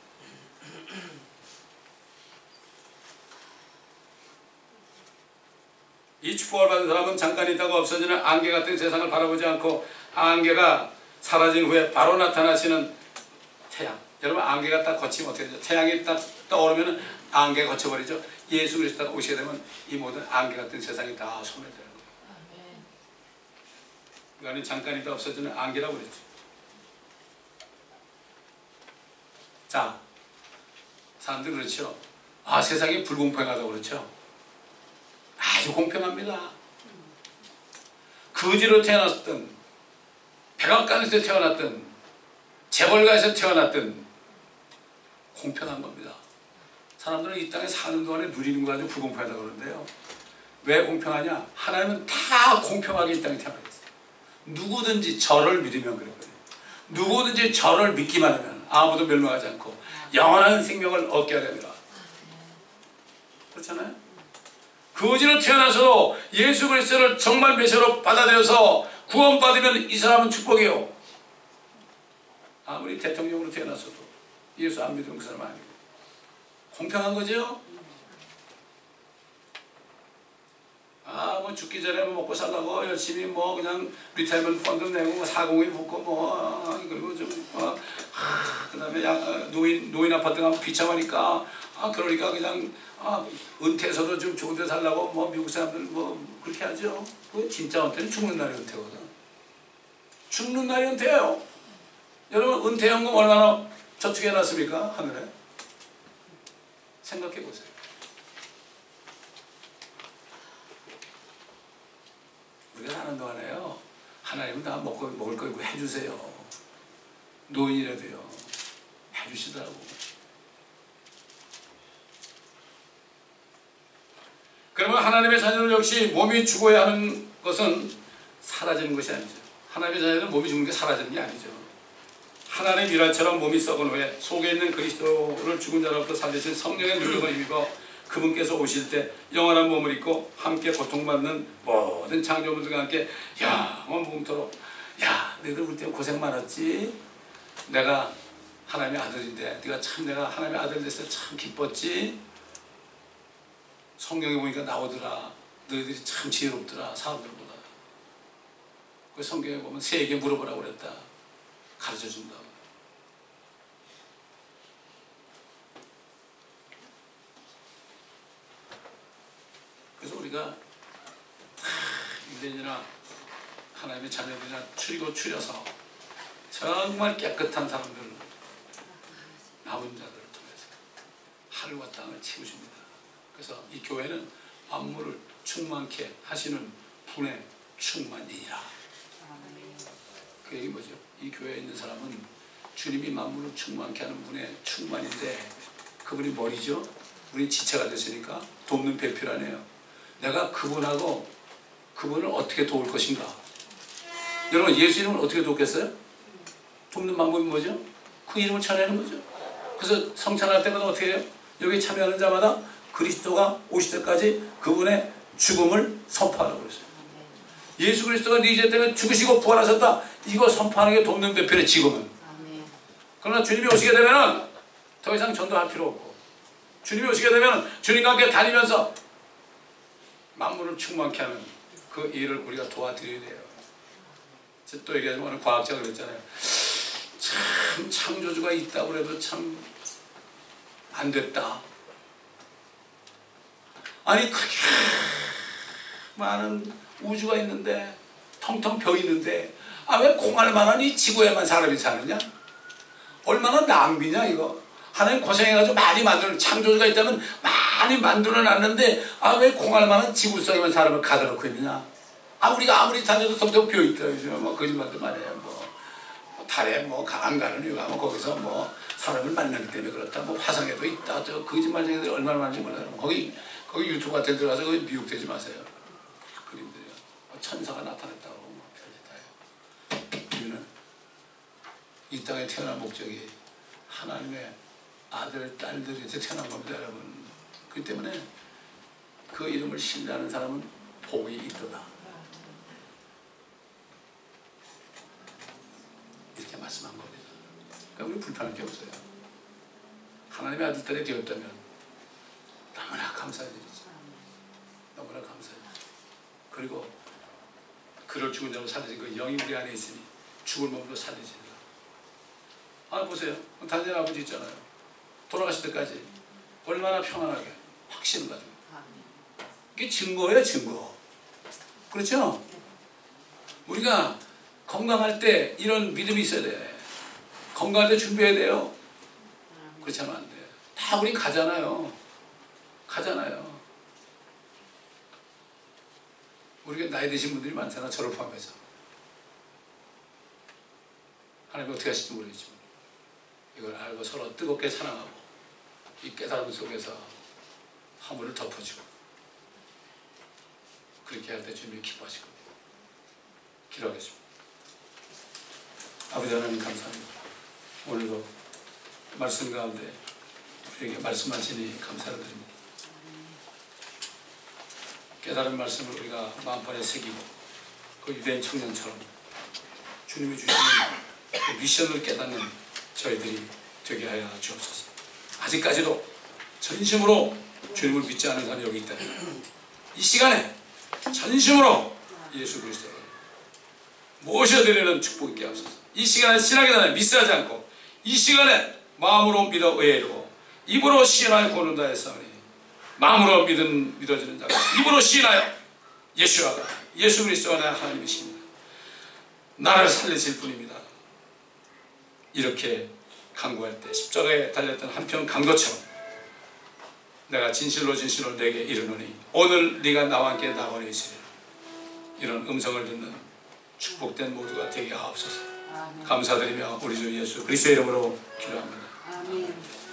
이 축복을 받은 사람은 잠깐 있다가 없어지는 안개 같은 세상을 바라보지 않고 안개가 사라진 후에 바로 나타나시는 태양. 여러분 안개가 딱 거치면 어떻게 되죠? 태양이 딱 떠오르면 안개가 거쳐버리죠. 예수 그리스도가 오시게 되면 이 모든 안개 같은 세상이 다 소멸되는 거예요. 그러니까 잠깐 있다 없어지는 안개라고 그랬죠. 자, 사람들 그렇죠. 아 세상이 불공평하다고 그렇죠. 아주 공평합니다. 거지로 태어났든 백악관에서 태어났든 재벌가에서 태어났든 공평한 겁니다. 사람들은 이 땅에 사는 동안에 누리는 거 가지고 불공평하다고 그러는데요. 왜 공평하냐? 하나님은 다 공평하게 이 땅에 태어나겠어요. 누구든지 저를 믿으면 그럴 거예요. 누구든지 저를 믿기만 하면 아무도 멸망하지 않고 영원한 생명을 얻게 하리라. 그렇잖아요? 거지로 태어나서도 예수 그리스도를 정말 메시아로 받아들여서 구원받으면 이 사람은 축복이에요. 아무리 대통령으로 태어났어도 예수 안 믿는 그 사람은 아니고 공평한 거죠? 아, 뭐 죽기 전에 뭐 먹고 살라고 열심히 뭐 그냥 리타이먼트 펀드 내고 뭐 사공일 붙고 뭐 그리고 좀 어, 그 다음에 노인 노인 아파트 가면 비참하니까 아 그러니까 그냥 아, 은퇴해서도 좀 좋은 데 살라고 뭐 미국 사람들 뭐 그렇게 하죠. 그 진짜 은퇴는 죽는 날이 은퇴거든. 죽는 날이 은퇴예요. 여러분 은퇴연금 얼마나 저축해 놨습니까? 하늘에. 생각해 보세요. 우리가 사는 동안에요. 하나님은 다 먹고, 먹을 거 해주세요. 노인이라도요. 해주시더라고. 그러면 하나님의 자녀들 역시 몸이 죽어야 하는 것은 사라지는 것이 아니죠. 하나님의 자녀들은 몸이 죽는 게 사라지는 게 아니죠. 하나님 일화처럼 몸이 썩은 후에 속에 있는 그리스도를 죽은 자로부터 살리신 성령의 능력을 입어 그분께서 오실 때 영원한 몸을 입고 함께 고통받는 모든 창조물들과 함께 영원 몸토록 야 너희들 우리 때문에 고생 많았지. 내가 하나님의 아들인데 네가 참 내가 하나님의 아들 됐을 때 참 기뻤지. 성경에 보니까 나오더라. 너희들이 참 지혜롭더라 사람들보다. 그 성경에 보면 새에게 물어보라고 그랬다. 가르쳐준다. 그래서 우리가 유대인이나 하나님의 자녀들이나 추리고 추려서 정말 깨끗한 사람들 남은 자들을 통해서 하늘과 땅을 채우십니다. 그래서 이 교회는 만물을 충만케 하시는 분의 충만이니라. 그 얘기 뭐죠? 이 교회에 있는 사람은 주님이 만물을 충만케 하는 분의 충만인데 그분이 머리죠? 우리 지체가 됐으니까 돕는 배필하네요. 내가 그분하고 그분을 어떻게 도울 것인가? 여러분 예수 이름을 어떻게 돕겠어요? 돕는 방법이 뭐죠? 그 이름을 찬양하는 거죠. 그래서 성찬할 때마다 어떻게 해요? 여기 참여하는 자마다 그리스도가 오실 때까지 그분의 죽음을 선포하라고 그랬어요. 예수 그리스도가 네 죄 때문에 죽으시고 부활하셨다. 이거 선포하는 게 돕는 대표의 지금은. 그러나 주님이 오시게 되면 더 이상 전도할 필요 없고 주님이 오시게 되면 주님과 함께 다니면서 만물을 충만케 하는 그 일을 우리가 도와드려야 돼요. 또 얘기하자면 오늘 과학자가 그랬잖아요. 참 창조주가 있다고 해도 참 안 됐다. 아니 그렇게 많은 우주가 있는데 텅텅 벼 있는데 아 왜 공할만한 이 지구에만 사람이 사느냐? 얼마나 낭비냐 이거. 하나님 고생해가지고 많이 만들어 창조주가 있다면 많이 만들어 놨는데 아 왜 공할만한 지구 속에만 사람을 가둬 놓고 있느냐? 아 우리가 아무리 다녀도 텅텅 벼 있다 요즘 뭐 거짓말도 말해요. 뭐, 뭐 달에 뭐 안 가는 이유가 뭐 거기서 뭐 사람을 만나기 때문에 그렇다. 뭐 화성에도 있다. 저 거짓말쟁이들이 얼마나 많은지 몰라요. 거기 거기 유튜브 같은 데 들어가서 거기 미혹되지 마세요. 그림들이요. 천사가 나타났다고 뭐 별짓다요. 우리는 이 땅에 태어난 목적이 하나님의 아들, 딸들이 태어난 겁니다, 여러분. 그렇기 때문에 그 이름을 신뢰하는 사람은 복이 있도다. 이렇게 말씀한 겁니다. 그러니까 우리 불편할 게 없어요. 하나님의 아들, 딸이 되었다면 너무나 감사해야 되죠. 너무나 감사해요. 그리고 그를 죽은 자로 살리신 그 영이 우리 안에 있으니 죽을 몸으로 살리신다. 아 보세요. 단지 아버지 있잖아요. 돌아가실 때까지 얼마나 평안하게 확신을 가지고. 이게 증거예요, 증거. 그렇죠? 우리가 건강할 때 이런 믿음이 있어야 돼. 건강할 때 준비해야 돼요. 그렇지 않으면 안 돼. 다 우리 가잖아요. 가잖아요. 우리가 나이 드신 분들이 많잖아, 저를 포함해서. 하나님이 어떻게 하실지 모르겠지만 이걸 알고 서로 뜨겁게 사랑하고 이 깨달음 속에서 화물을 덮어주고 그렇게 할 때 주님이 기뻐하실 겁니다. 기도하겠습니다. 아버지 하나님 감사합니다. 오늘도 말씀 가운데 우리에게 말씀하시니 감사를 드립니다. 깨달은 말씀을 우리가 마음판에 새기고 그 유대인 청년처럼 주님이 주시는 그 미션을 깨닫는 저희들이 되게 하여 주옵소서. 아직까지도 전심으로 주님을 믿지 않은 사람이 여기 있다면 이 시간에 전심으로 예수 그리스도를 모셔드리는 축복 있게 하옵소서. 이 시간에 신하게 되나 미스하지 않고 이 시간에 마음으로 믿어 의뢰하고 입으로 시인하여 고는다 했사오니 마음으로 믿은 믿어지는 자가 입으로 시인하여 예수가 예수 그리스도가 나 하나님이십니다. 나를 살리실 분입니다. 이렇게 간구할 때 십자가에 달렸던 한편 간 것처럼 내가 진실로 진실로 내게 이르노니 오늘 네가 나와 함께 나원에 있으리라. 이런 음성을 듣는 축복된 모두가 되게 하옵소서. 감사드리며 우리 주 예수 그리스도의 이름으로 기도합니다. 아멘.